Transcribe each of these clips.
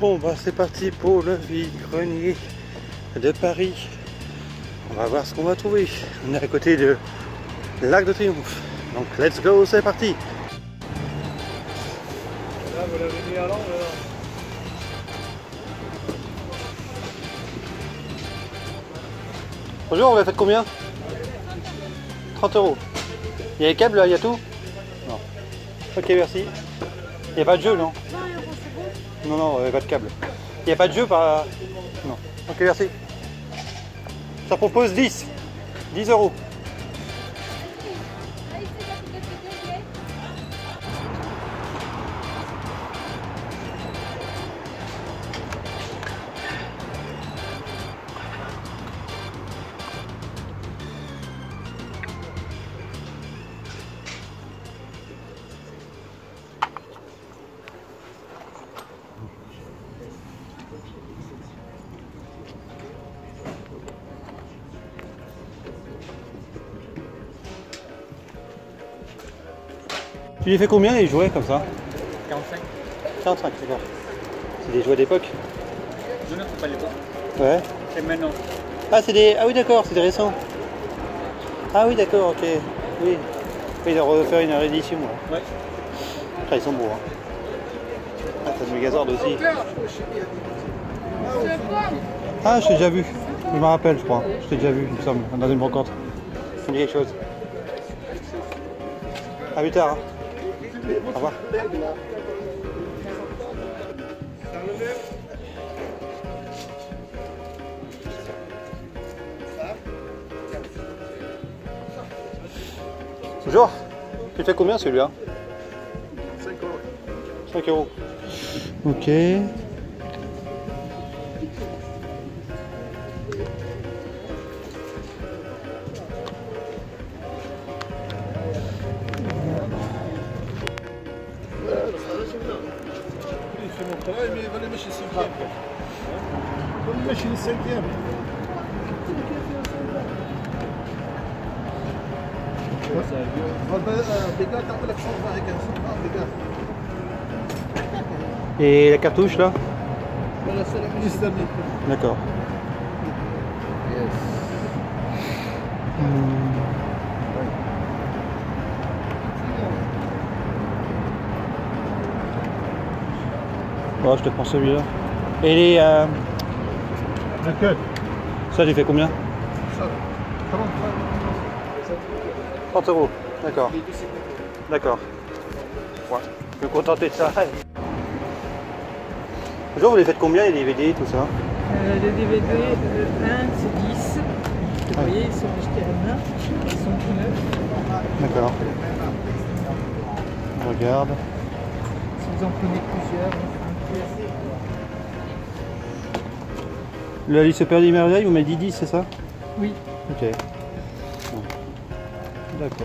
Bon bah c'est parti pour le vide-grenier de Paris. On va voir ce qu'on va trouver. On est à côté de l'Arc de Triomphe. Donc let's go, c'est parti. Là vous l'avez mis à l'envers. Bonjour, on va faire combien? 30 €. Il y a les câbles là, il y a tout? Non. Ok, merci. Il n'y a pas de jeu, non? Non, non, il n'y a pas de câble. Il n'y a pas de jeu par... Non. Ok, merci. Ça propose 10. 10 €. Tu les fais combien les jouets comme ça? 45. 45, d'accord. C'est des jouets d'époque? Non, non, c'est pas l'époque. Ouais. C'est maintenant. Ah, c'est des... Ah oui, d'accord, c'est des récents. Ah oui, d'accord, ok. Oui. Il doit refaire une réédition. Là. Ouais. Ah, ils sont beaux. Hein. Ah, t'as le Megazord aussi. Ah, je t'ai déjà vu. Je me rappelle, je crois. Je t'ai déjà vu, il me semble, dans une brocante. Ça me dit quelque chose. À plus tard. Hein. Au revoir. Bonjour. Tu fais combien celui-là? 5 €. 5 €. Ok. C'est mon travail, mais il va les mettre chez le 5e. Il va les mettre chez le 5e. Et la cartouche là? C'est la ministre d'Amérique. D'accord. Bon, je te prends celui-là. Et les... Ça, j'ai fait combien? 30 €. D'accord. D'accord. Ouais. Je vais me contenter de ça. Bonjour, vous les faites combien les DVD, tout ça? Le DVD, le 1 c'est 10. Vous voyez, ils sont achetés à la main. Ils sont tout neufs. D'accord. On regarde. Si vous en prenez plusieurs. Le Alice au Pays des Merveilles, vous m'avez dit 10, c'est ça? Oui. Ok. Bon. D'accord.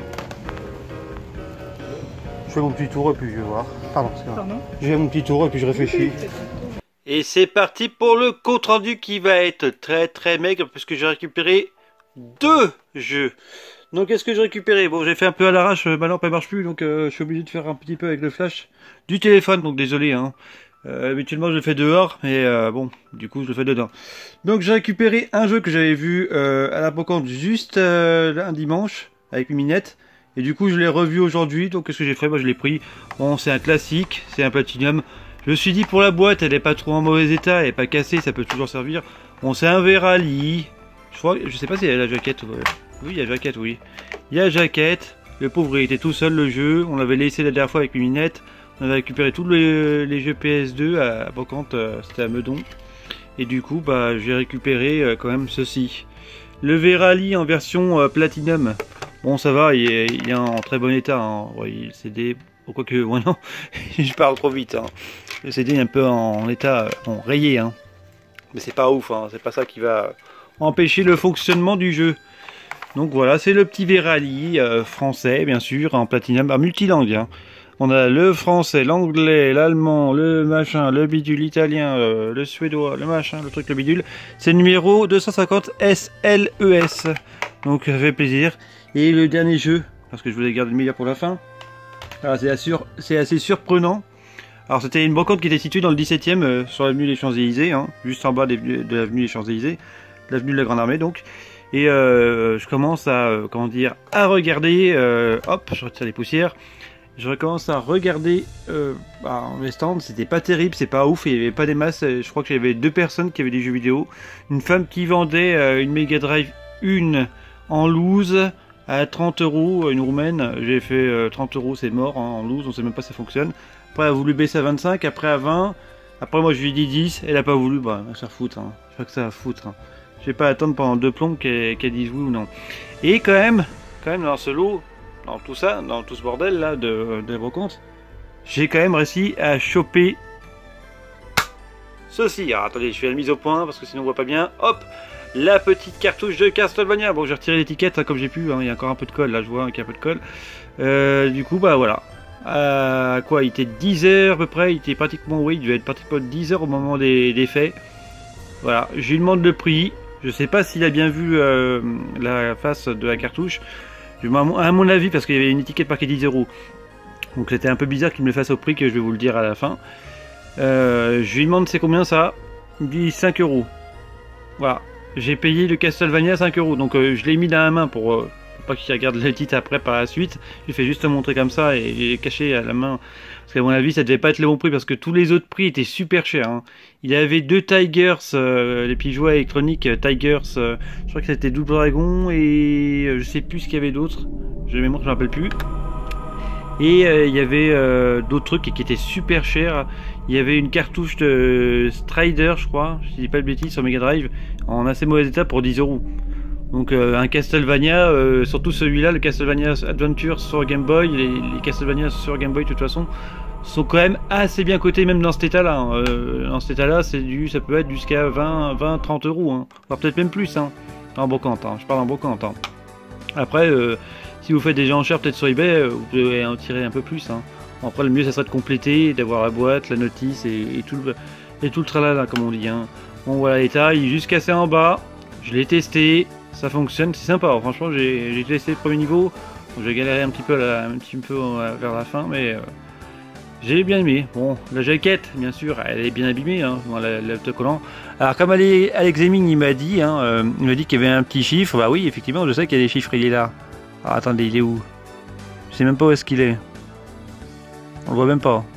Je fais mon petit tour et puis je vais voir. Pardon, c'est vrai. Pardon? Je fais mon petit tour et puis je réfléchis. Et c'est parti pour le compte rendu qui va être très maigre puisque j'ai récupéré 2 jeux. Donc qu'est-ce que j'ai récupéré? Bon, j'ai fait un peu à l'arrache, ma lampe elle marche plus donc je suis obligé de faire un petit peu avec le flash du téléphone, donc désolé hein. Habituellement je le fais dehors mais bon du coup je le fais dedans. Donc j'ai récupéré un jeu que j'avais vu à la brocante juste un dimanche avec mes minettes. Et du coup je l'ai revu aujourd'hui, donc qu'est-ce que j'ai fait? Moi je l'ai pris. Bon, c'est un classique, c'est un Platinum. Je me suis dit pour la boîte, elle est pas trop en mauvais état, elle est pas cassée, ça peut toujours servir. Bon, c'est un Verali. Je sais pas si il y a la jaquette. Oui, il y a la jaquette, oui. Il y a la jaquette. Le pauvre il était tout seul le jeu. On l'avait laissé la dernière fois avec mes minettes. On avait récupéré tous les jeux PS2 à brocante, c'était à Meudon. Et du coup, bah j'ai récupéré quand même ceci. Le Verali en version Platinum. Bon, ça va, il est en très bon état. Hein. Ouais, le CD, quoique, ouais, non, je parle trop vite. Hein. Le CD est un peu en état rayé. Hein. Mais c'est pas ouf, hein. C'est pas ça qui va empêcher le fonctionnement du jeu. Donc voilà, c'est le petit Verali français, bien sûr, en Platinum, en multilangue. Hein. On a le français, l'anglais, l'allemand, le machin, le bidule, l'italien, le suédois, le machin, le truc, le bidule. C'est le numéro 250 SLES. Donc ça fait plaisir. Et le dernier jeu, parce que je voulais garder le meilleur pour la fin. C'est assez surprenant. Alors c'était une brocante qui était située dans le 17e sur l'avenue des Champs-Élysées, hein, juste en bas de l'avenue des Champs-Élysées, l'avenue de la Grande Armée donc. Et je commence à, comment dire, à regarder, hop, je retire les poussières. Je recommence à regarder les stands, c'était pas terrible, c'est pas ouf, il n'y avait pas des masses, je crois qu'il y avait 2 personnes qui avaient des jeux vidéo. Une femme qui vendait une Mega Drive 1 en loose à 30 €, une roumaine, j'ai fait 30 €, c'est mort, hein, en loose, on sait même pas si ça fonctionne. Après elle a voulu baisser à 25, après à 20, après moi je lui ai dit 10, elle a pas voulu, bah ça foutre, hein. Je crois que ça va foutre. Hein. Je vais pas attendre pendant 2 plombs qu'elle dise oui ou non. Et quand même dans ce lot, dans tout ça, dans tout ce bordel là de brocante, j'ai quand même réussi à choper ceci. Alors attendez, je fais la mise au point parce que sinon on voit pas bien. Hop, la petite cartouche de Castlevania. Bon, j'ai retiré l'étiquette hein, comme j'ai pu, hein. Il y a encore un peu de colle là, je vois qu'il y a un peu de colle. Du coup, bah voilà. Quoi, il était 10 h à peu près, il était pratiquement, oui, il devait être pratiquement 10 h au moment des faits. Voilà, je lui demande le prix. Je sais pas s'il a bien vu la face de la cartouche. À mon avis, parce qu'il y avait une étiquette marquée 10 €. Donc c'était un peu bizarre qu'il me le fasse au prix que je vais vous le dire à la fin. Je lui demande c'est combien ça. Il me dit 5 €. Voilà, j'ai payé le Castlevania 5 €. Donc je l'ai mis dans la main pour pas qu'il regarde le titre après par la suite. Je lui fais juste montrer comme ça et j'ai caché à la main. Parce qu'à mon avis ça devait pas être le bon prix parce que tous les autres prix étaient super chers. Hein. Il y avait 2 Tigers, les petits jouets électroniques Tigers. Je crois que c'était Double Dragon et je sais plus ce qu'il y avait d'autre. J'ai mémoire, je me rappelle plus. Et il y avait d'autres trucs qui étaient super chers. Il y avait une cartouche de Strider, je crois, je dis pas de bêtises, sur Mega Drive, en assez mauvais état pour 10 €. Donc un Castlevania, surtout celui-là, le Castlevania Adventure sur Game Boy, les Castlevania sur Game Boy de toute façon, sont quand même assez bien cotés même dans cet état-là. Hein. Dans cet état-là, ça peut être jusqu'à 20-30 €, hein. Voire peut-être même plus, hein, en brocante. Hein. Je parle en brocante. Hein. Après, si vous faites des enchères peut-être sur eBay, vous pouvez en tirer un peu plus. Hein. Après, le mieux, ça serait de compléter, d'avoir la boîte, la notice et tout le tralala, comme on dit. Hein. Bon, voilà l'état, il est juste cassé en bas. Je l'ai testé, ça fonctionne, c'est sympa. Alors, franchement, j'ai testé le premier niveau. J'ai galéré un petit peu vers la fin, mais j'ai bien aimé. Bon, la jaquette, bien sûr, elle est bien abîmée, hein, dans l'autocollant. Alors, comme Alex Hemming, il m'a dit qu'il y avait un petit chiffre. Bah oui, effectivement, je sais qu'il y a des chiffres, il est là. Alors, attendez, il est où? Je sais même pas où est-ce qu'il est. On le voit même pas.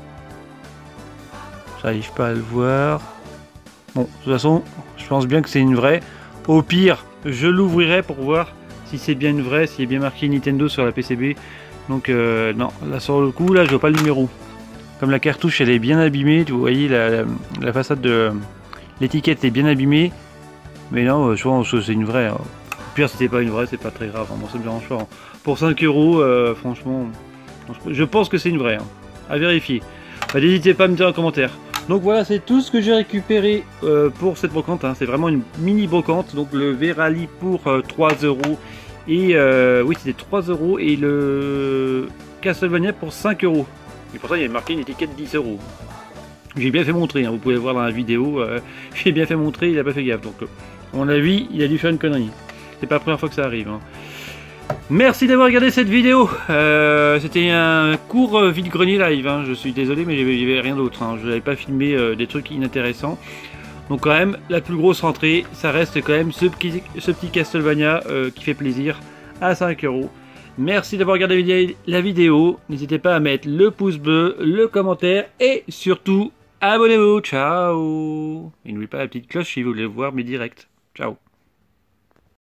J'arrive pas à le voir. Bon, de toute façon, je pense bien que c'est une vraie. Au pire, je l'ouvrirai pour voir si c'est bien une vraie, s'il est bien marqué Nintendo sur la PCB. Donc non, là sur le coup, là je vois pas le numéro. Comme la cartouche elle est bien abîmée, vous voyez la façade de l'étiquette est bien abîmée. Mais non, je pense que c'est une vraie. Au pire, si c'était pas une vraie, c'est pas très grave. Moi, ça me dérange pas. Pour 5 €, franchement, je pense que c'est une vraie. Hein. À vérifier. Bah, n'hésitez pas à me dire en commentaire. Donc voilà, c'est tout ce que j'ai récupéré pour cette brocante. Hein. C'est vraiment une mini brocante. Donc le Verali pour 3 €. Et oui, c'était 3 €. Et le Castlevania pour 5 €. Et pour ça, il y avait marqué une étiquette 10 €. J'ai bien fait montrer. Hein. Vous pouvez voir dans la vidéo. J'ai bien fait montrer. Il n'a pas fait gaffe. Donc, à mon avis, il a dû faire une connerie. C'est pas la première fois que ça arrive. Hein. Merci d'avoir regardé cette vidéo. C'était un court vide-grenier live. Hein. Je suis désolé, mais il n'y avait rien d'autre. Hein. Je n'avais pas filmé des trucs inintéressants. Donc quand même, la plus grosse rentrée, ça reste quand même ce petit Castlevania qui fait plaisir à 5 €. Merci d'avoir regardé la vidéo. N'hésitez pas à mettre le pouce bleu, le commentaire et surtout, abonnez-vous. Ciao. Et n'oubliez pas la petite cloche si vous voulez voir mes directs. Ciao.